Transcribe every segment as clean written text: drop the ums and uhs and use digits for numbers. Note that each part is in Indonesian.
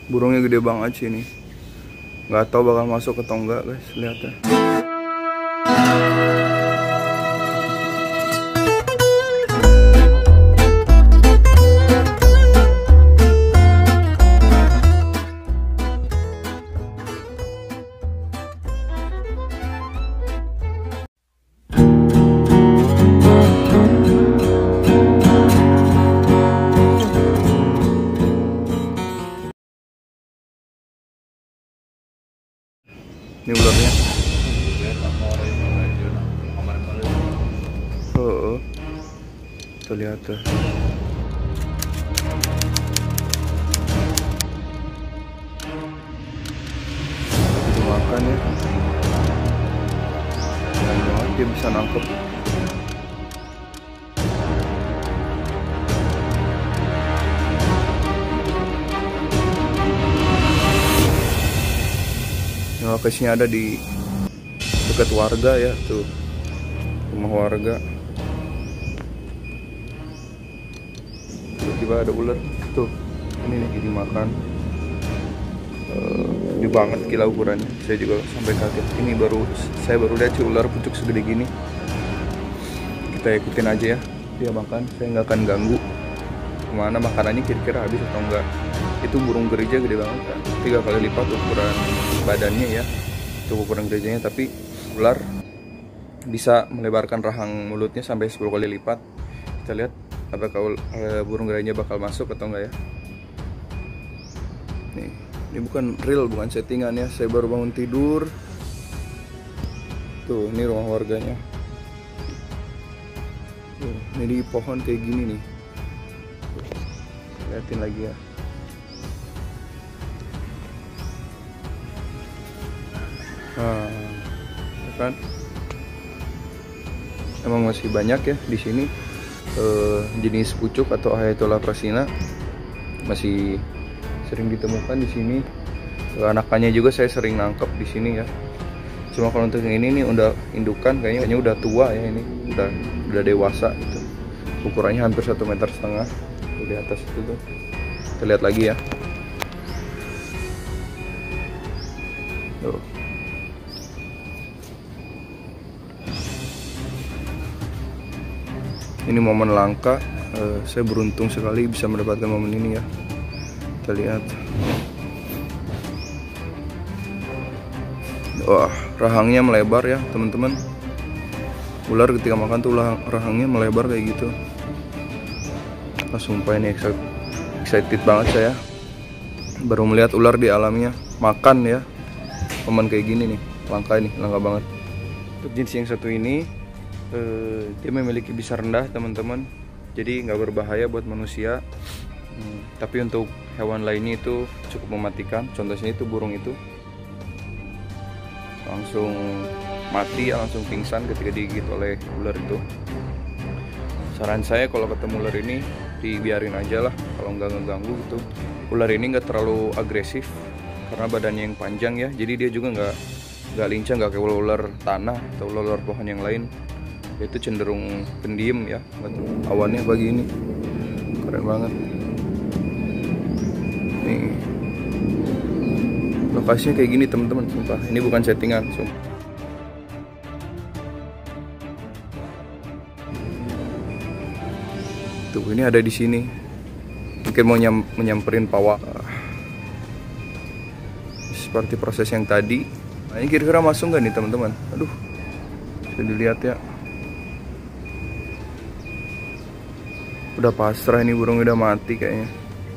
Burungnya gede banget sih ini. Nggak tahu bakal masuk atau enggak guys, lihat ya. Ini ularnya. Oh, tuh lihat tuh. Dimakan ya. Dan banget dia bisa nangkep. Lokasinya ada di dekat warga ya, tuh rumah warga. Tiba-tiba ada ular tuh, ini nih dimakan. Gede banget gila ukurannya, saya juga sampai kaget. Ini saya baru lihat sih ular pucuk segede gini. Kita ikutin aja ya, dia makan, saya nggak akan ganggu. Kemana makanannya kira-kira habis atau enggak. Itu burung gereja gede banget kan, 3 kali lipat ukuran badannya ya, itu ukuran gerejanya. Tapi ular bisa melebarkan rahang mulutnya sampai 10 kali lipat. Kita lihat apakah burung gerejanya bakal masuk atau enggak ya. Nih, ini bukan real, bukan settingan ya, saya baru bangun tidur. Tuh, ini rumah warganya. Tuh, ini di pohon kayak gini nih. Tuh, liatin lagi ya. Nah, kan emang masih banyak ya di sini jenis pucuk atau Hayatola prasina masih sering ditemukan di sini. Anakannya juga saya sering nangkep di sini ya. Cuma kalau untuk yang ini nih udah indukan, kayaknya udah tua ya, ini udah dewasa gitu. Ukurannya hampir 1,5 meter di atas itu tuh. Kita lihat lagi ya. Tuh. Ini momen langka, saya beruntung sekali bisa mendapatkan momen ini ya. Kita lihat. Wah, rahangnya melebar ya teman-teman. Ular ketika makan tuh rahangnya melebar kayak gitu. Sumpah ini excited banget saya. Baru melihat ular di alamnya makan ya. Momen kayak gini nih, langka banget. Untuk jenis yang satu ini, dia memiliki bisa rendah teman-teman, jadi nggak berbahaya buat manusia. Tapi untuk hewan lainnya itu cukup mematikan. Contohnya itu burung itu langsung mati, langsung pingsan ketika digigit oleh ular itu. Saran saya kalau ketemu ular ini dibiarin aja lah, kalau nggak ngeganggu gitu. Ular ini nggak terlalu agresif karena badannya yang panjang ya, jadi dia juga nggak lincah, nggak kayak ular tanah atau ular pohon yang lain. Itu cenderung pendiam ya. Awannya pagi ini keren banget nih, lokasinya kayak gini teman-teman, sumpah ini bukan settingan, sumpah. Tuh, ini ada di sini, mungkin mau menyamperin pawak. Seperti proses yang tadi. Nah, ini kira-kira masuk nggak nih teman-teman? Aduh, bisa dilihat ya. Udah pasrah ini burung, udah mati kayaknya.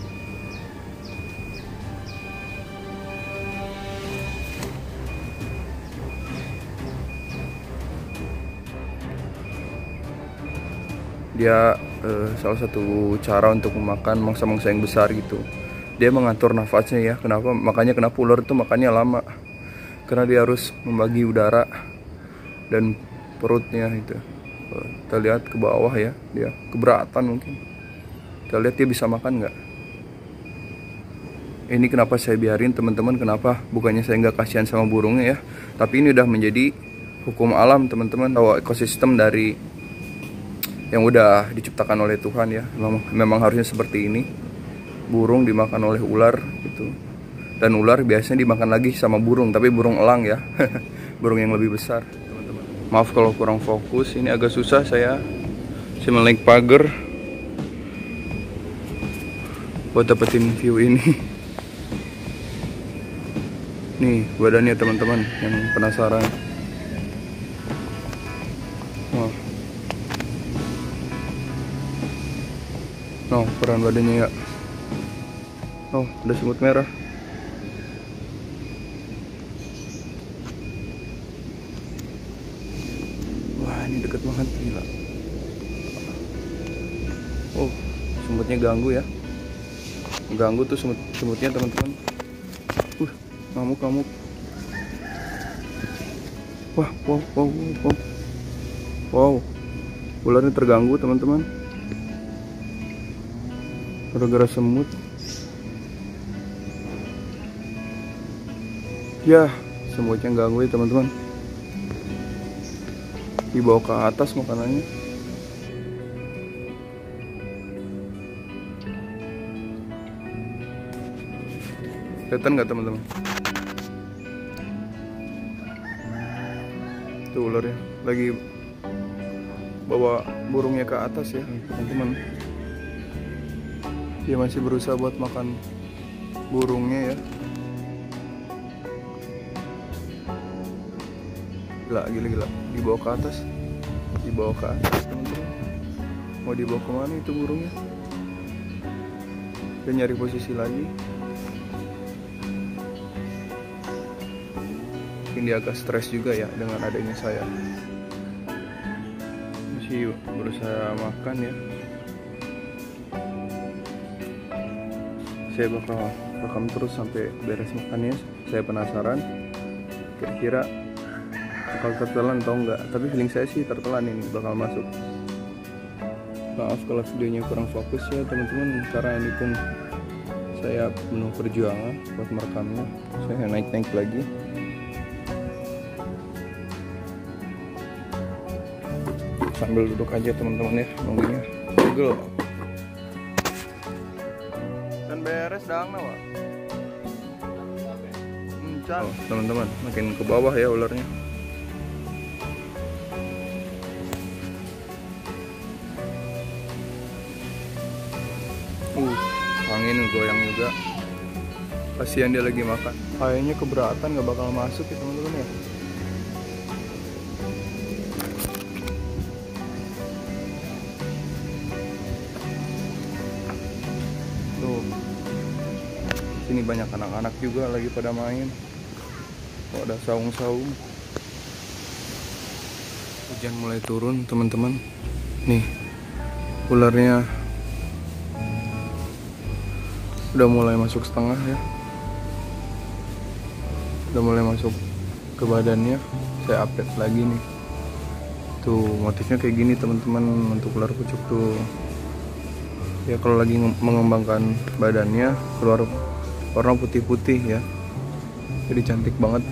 Dia salah satu cara untuk memakan mangsa-mangsa yang besar gitu. Dia mengatur nafasnya ya. Makanya kenapa ular itu makannya lama. Karena dia harus membagi udara dan perutnya itu. Kita lihat ke bawah ya, dia keberatan mungkin. Kita lihat dia bisa makan nggak. Ini kenapa saya biarin teman-teman, kenapa bukannya saya nggak kasihan sama burungnya ya, tapi ini udah menjadi hukum alam teman-teman, atau ekosistem dari yang udah diciptakan oleh Tuhan ya. Memang harusnya seperti ini, burung dimakan oleh ular gitu. Dan ular biasanya dimakan lagi sama burung, tapi burung elang ya. Burung yang lebih besar, teman-teman. Maaf kalau kurang fokus, ini agak susah saya menaik pagar buat dapetin view ini. Nih badannya teman-teman yang penasaran. Wah. No, peran badannya ya. Oh, ada semut merah. Wah, ini deket banget, gila. Oh, semutnya ganggu ya. Ganggu tuh semutnya teman-teman. Ngamuk. Wah, wow. Ularnya terganggu teman-teman. Gara-gara semut. Ya, semutnya ganggu ya teman-teman. Dibawa ke atas makanannya. Kelihatan nggak teman-teman? Tuh ularnya lagi bawa burungnya ke atas ya teman-teman. Dia masih berusaha buat makan burungnya ya. Gila. Dibawa ke atas teman-teman. Mau dibawa kemana itu burungnya? Dia nyari posisi lagi. Mungkin dia agak stres juga ya dengan adanya saya. Masih berusaha makan ya. Saya bakal rekam terus sampai beres makannya. Saya penasaran kira-kira bakal tertelan atau enggak, tapi feeling saya sih tertelan ini bakal masuk. Maaf kalau videonya kurang fokus ya teman-teman, karena ini pun saya penuh perjuangan buat merekamnya. Saya naik lagi. Sambil duduk aja teman-teman ya, nunggunya pegel. Dan beres dang nawa. Oh, teman-teman, makin ke bawah ya ularnya. Angin goyang juga. Kasihan dia lagi makan. Kayaknya keberatan nggak bakal masuk ya teman-teman ya. Tuh, sini banyak anak-anak juga lagi pada main. Oh, ada saung-saung. Hujan mulai turun teman-teman. Nih, ularnya udah mulai masuk setengah ya. Udah mulai masuk ke badannya. Saya update lagi nih. Tuh motifnya kayak gini teman-teman untuk ular pucuk tuh. Ya kalau lagi mengembangkan badannya keluar warna putih-putih ya. Jadi cantik banget.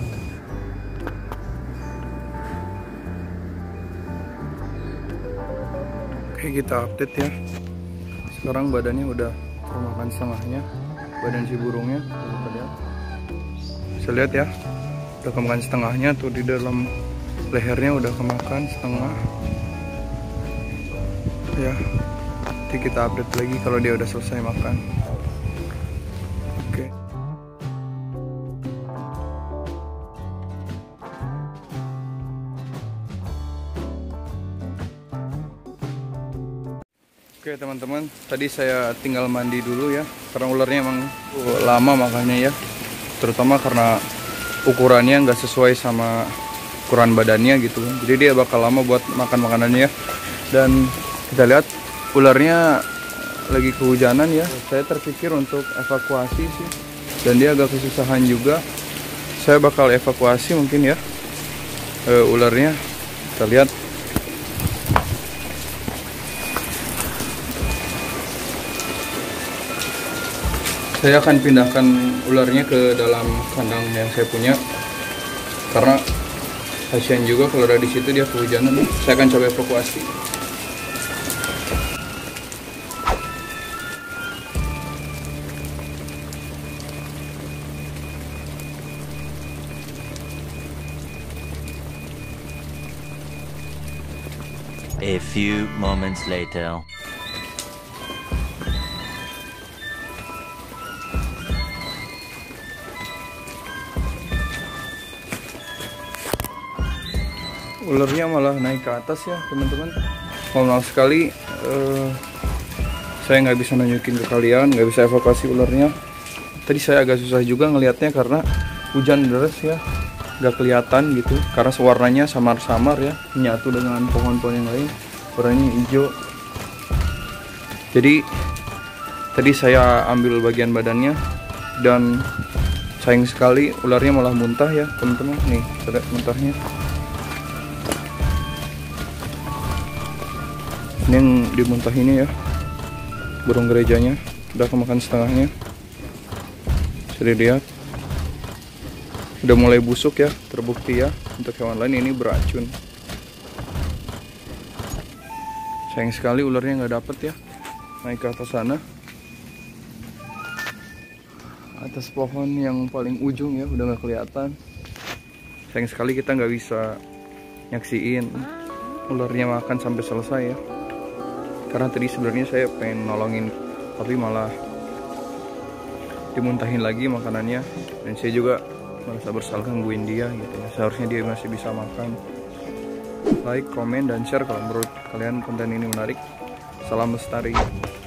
Oke, kita update ya. Sekarang badannya udah termakan setengahnya, badan si burungnya. Bisa lihat ya, udah kemakan setengahnya tuh, di dalam lehernya udah kemakan setengah ya. Nanti kita update lagi kalau dia udah selesai makan. Oke. Oke teman-teman, tadi saya tinggal mandi dulu ya, karena ularnya emang lama makanya ya, terutama karena ukurannya nggak sesuai sama ukuran badannya gitu, jadi dia bakal lama buat makan makanannya. Dan kita lihat ularnya lagi kehujanan ya, saya terpikir untuk evakuasi sih, dan dia agak kesusahan juga. Saya bakal evakuasi mungkin ya ularnya. Kita lihat. Saya akan pindahkan ularnya ke dalam kandang yang saya punya, karena kasihan juga kalau ada di situ dia kehujanan. Saya akan coba evakuasi. A few moments later. Ularnya malah naik ke atas ya teman-teman. Maaf sekali saya nggak bisa nunjukin ke kalian, nggak bisa evakuasi ularnya. Tadi saya agak susah juga ngelihatnya karena hujan deras ya, nggak kelihatan gitu karena warnanya samar-samar ya, menyatu dengan pohon-pohon yang lain, warnanya hijau. Jadi tadi saya ambil bagian badannya dan sayang sekali ularnya malah muntah ya teman-teman. Nih ada muntahnya. Ini yang dimuntah ini ya, burung gerejanya udah kemakan setengahnya. Bisa dilihat udah mulai busuk ya, terbukti ya untuk hewan lain ini beracun. Sayang sekali ularnya nggak dapet ya, naik ke atas sana, atas pohon yang paling ujung ya, udah nggak kelihatan. Sayang sekali kita nggak bisa nyaksiin ularnya makan sampai selesai ya, karena tadi sebenarnya saya pengen nolongin tapi malah dimuntahin lagi makanannya, dan saya juga merasa bersalah gangguin dia gitu ya. Seharusnya dia masih bisa makan. Like, komen, dan share kalau menurut kalian konten ini menarik. Salam lestari.